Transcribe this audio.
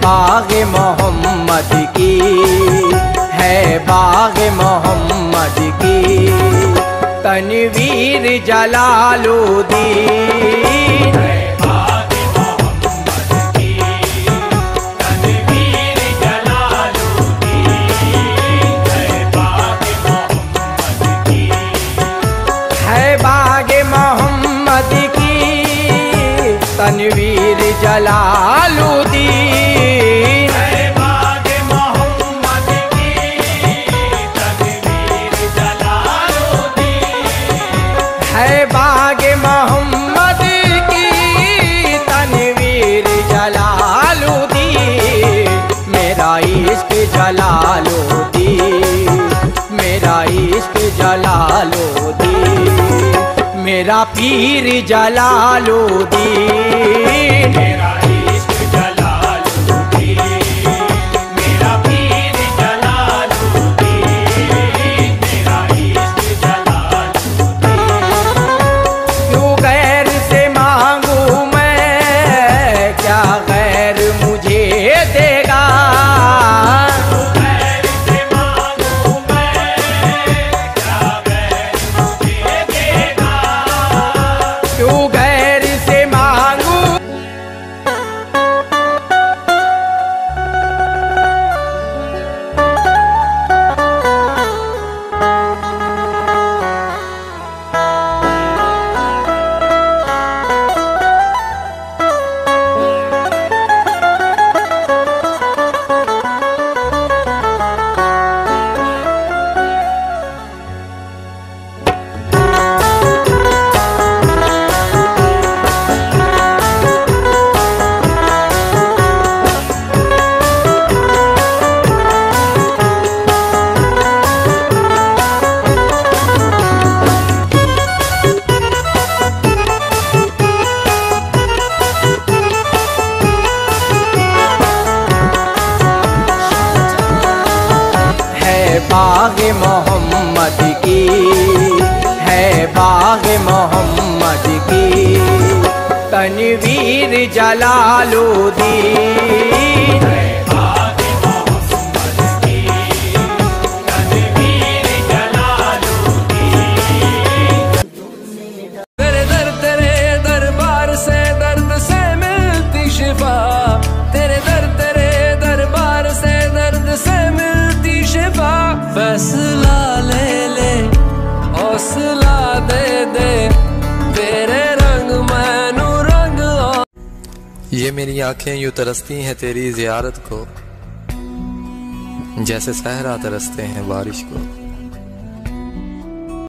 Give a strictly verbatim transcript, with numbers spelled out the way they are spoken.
बाग़ मोहम्मद की, है बाग़ मोहम्मद की, तनवीर जलालुद्दीन। है बाग़ मोहम्मद की, तनवीर जलालुद्दीन। है बाग़ मोहम्मद की, है बाग़ मोहम्मद की, तनवीर जलालुद्दीन। है बाग़ मोहम्मद की, तनवीर जलालुद्दीन। है बाग़ मोहम्मद की, तनवीर जलालुद्दीन। मेरा इश्क जलालुद्दीन, मेरा इश्क जलालुद्दीन, मेरा पीर जलालुद्दीन। मेरा इश्क जलालुद्दीन, मेरा पीर जलालुद्दीन, मेरा इश्क जलालुद्दीन। क्यों गैर से मांगू मैं, क्या गैर मुझे देगा? क्यों गैर से मांगू मैं, क्या गैर मुझे देगा? क्यों गैर से मांगू? बाग़ मोहम्मद की, है बाग़ मोहम्मद की, तनवीर जलालुद्दीन। है बाग़ मोहम्मद की, तनवीर जलालुद्दीन। तेरे दर तेरे दरबार से दर्द से मिलती शिफा, तेरे दर तेरे दरबार से दर्द से मिलती शिफा। फैसला ले ले, हौसला दे दे, तेरे रंग मैनू रंग। ये मेरी आंखें यूं तरसती हैं तेरी ज़ियारत को, जैसे सहरा तरसते हैं बारिश को।